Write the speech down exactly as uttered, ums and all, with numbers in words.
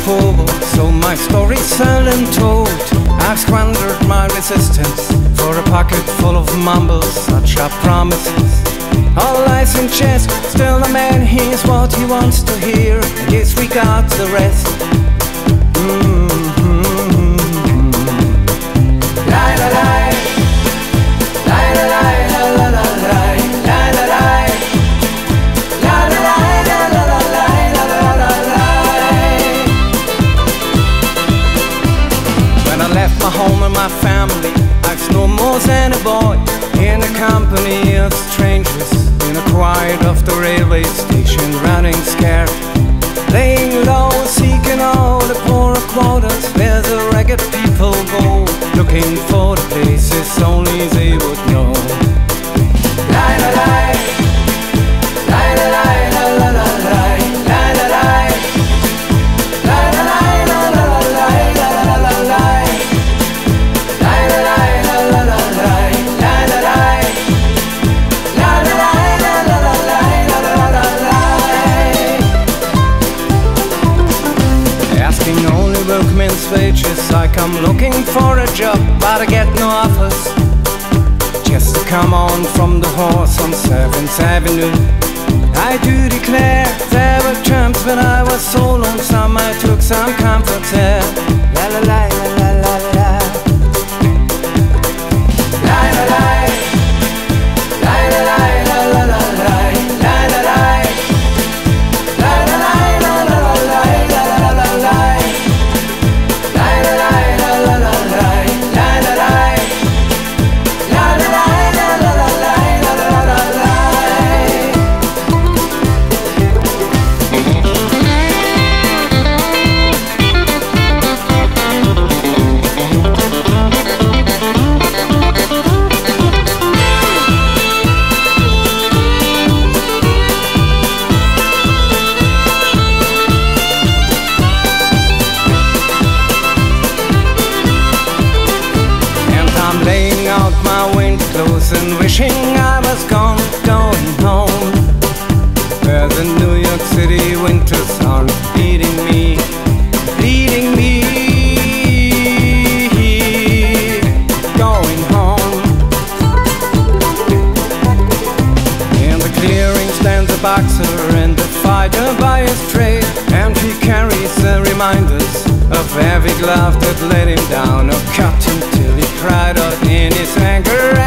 forward, so my story's seldom told. I've squandered my resistance for a pocket full of mumbles, such are promises. All lies in chess, still the man hears what he wants to hear, and disregards the rest. Mm-hmm. Lie, lie, lie. Lie, lie, lie, la, la, la, lie. Lie, lie, lie. Lie, lie, lie, la, la, la, lie, la, la, la, lie. When I left my home and my family, I was no more than a boy in the company of strangers, in the quiet of the railway station, running scared, laying low, seeking all the poorer quarters where the ragged people go, looking for the places only they would know. Lie, lie, lie. Lie, lie, lie, la, la, la, lie. Lie, lie, lie. Lie, lie, lie, la, la, la, lie, la, la, la, lie. Lie, lie, lie, la, la, la, lie. Lie, lie, lie. Lie, lie, lie, la, la, la, lie, la, la, la, lie. Asking only workmen's wages, I come looking for a job, but I get no offers. Just to come on from the horse on seventh Avenue. I do declare there were times when I was so lonesome I took some comfort there. La la la la la la la. La la la. La la la la la la la. La la la. La la la la la la la la la la. La la la la la la la. La la la. La la la la la la la la la la. Laying out my winter clothes and wishing I was gone, going home, where the New York City winters are beating me, bleeding me. Going home. In the clearing stands a boxer and a fighter by his trade, and he carries the reminders of every glove that let him down, or cut him till he cried out in his anger.